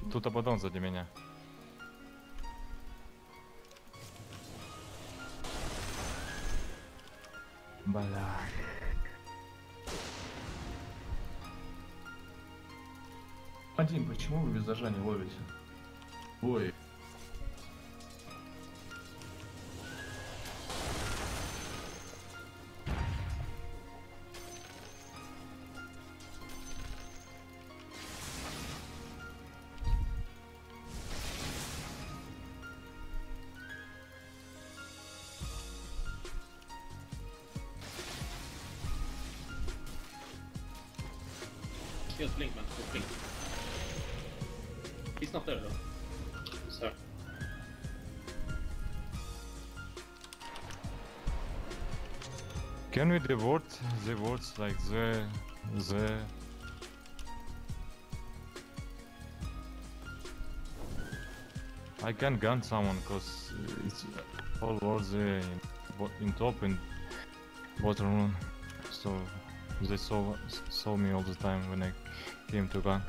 Тут Абадон сзади меня. Бля. Один, почему вы без зажа не ловите? Ой. Just blink, man. Just blink. He's not there though. So. Can we divert the words like the? I can gun someone cause it's all words in top and bottom room, so they saw me all the time when I came to gank.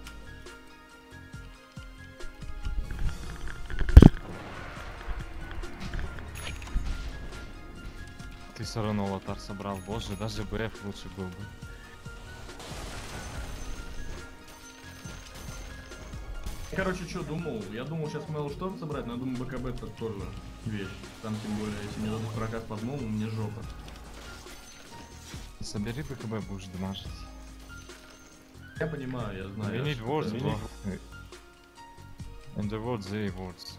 Ты все равно лотар собрал, боже, даже БФ лучше был бы. Короче, что думал? Я думал сейчас Мейлшторм собрать, но я думаю БКБ это тоже вещь. Там тем более, если мне дадут прокат под мову, мне жопа. Собери БКБ, будешь дамажить. Я понимаю, я знаю. We need words, bro. And the words, they words.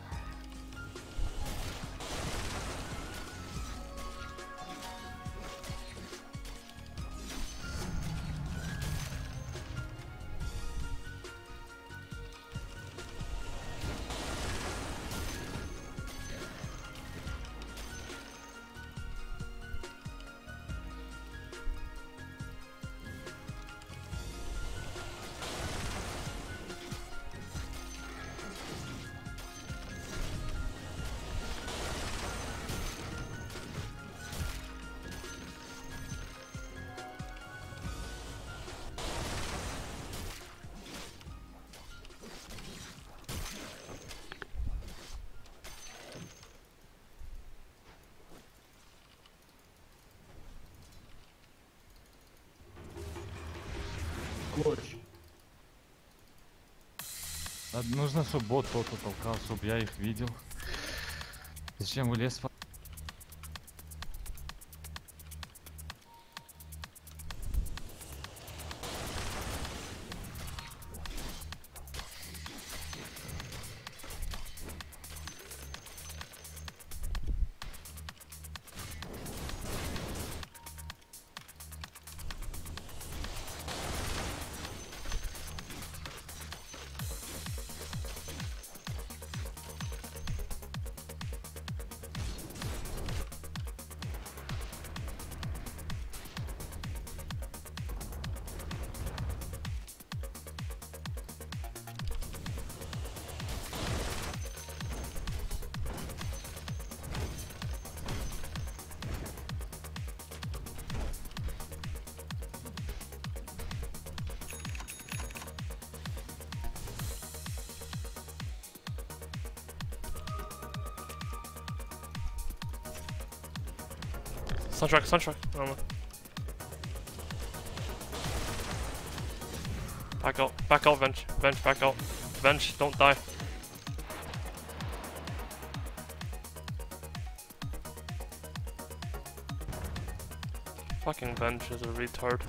Клоч. Нужно, чтобы бот кто-то толкал, чтобы я их видел. Зачем вы лес? Sunstruck. Oh. Back out, Venge, back out. Venge, don't die. Fucking Venge is a retard.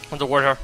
On the ward here.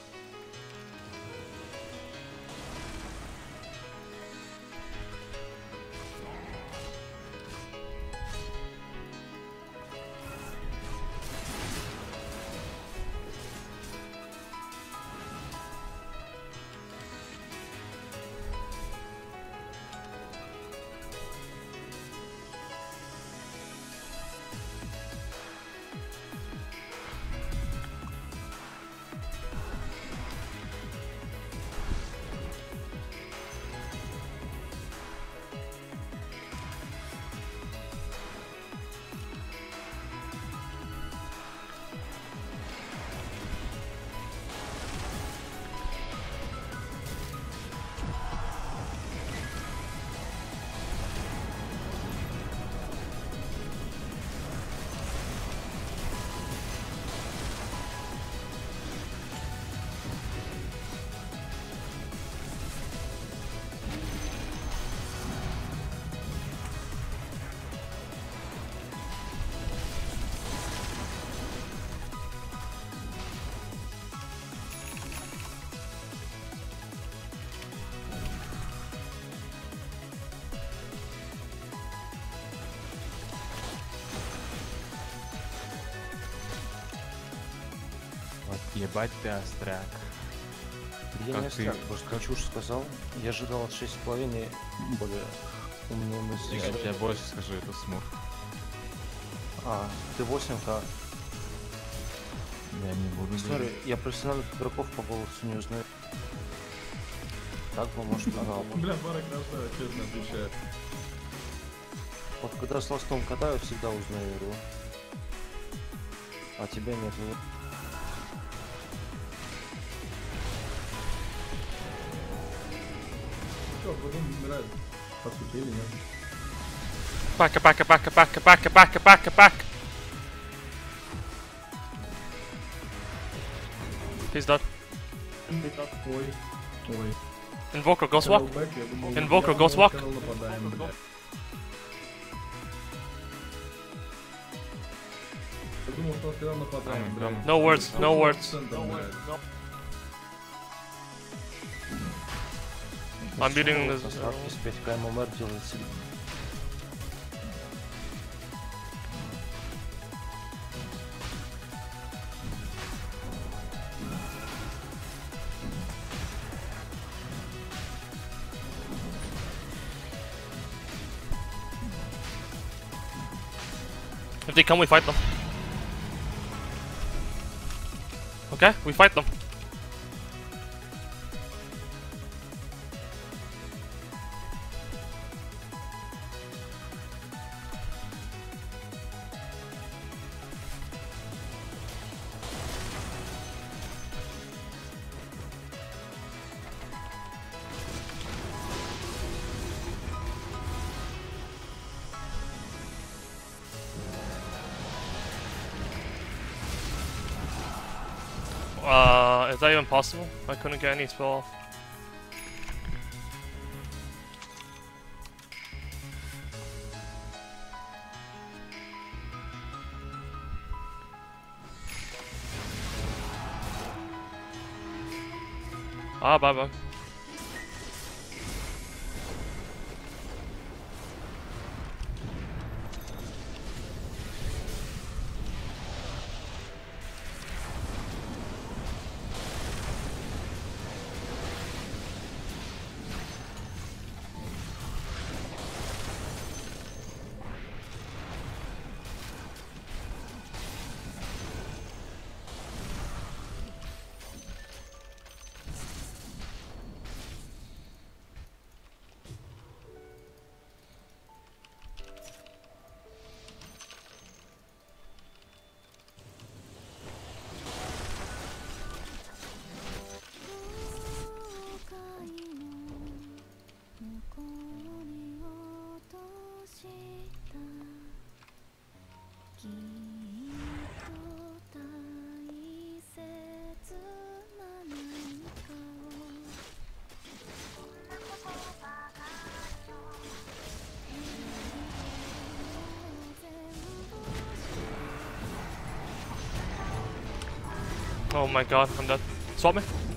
Вот ебать ты остряк. Я Как не ты- страх, просто чушь сказал. Я ожидал от 6,5 более умные мысли. Я тебе больше скажу, это смог. А, ты 8К. Я не буду Смотри, говорить. я профессиональных игроков по голосу не узнаю. Так бы, может, узнал бы. Бля, пара красава, честно отвечаю. Вот когда с ластом катаю, всегда узнаю его. А тебя нет. Что, потом умирает. По сути, или нет? Back, back, back, back, back, back, back, back. He's dead. Ой. Ой. Invoker, Ghost Walk. Trailback, я думал, Invoker, я Ghost думал, Walk. Trail нападаем, бля. Я думал, что он сказал нападаем, бля. No words, no words. Центр, блядь. I'm beating this. Остатки с 5К ММР делает себе. If they come, we fight them. Okay, we fight them. Is that even possible? I couldn't get any spell off. Ah, bye bye. Oh my god, I'm dead. Swap me.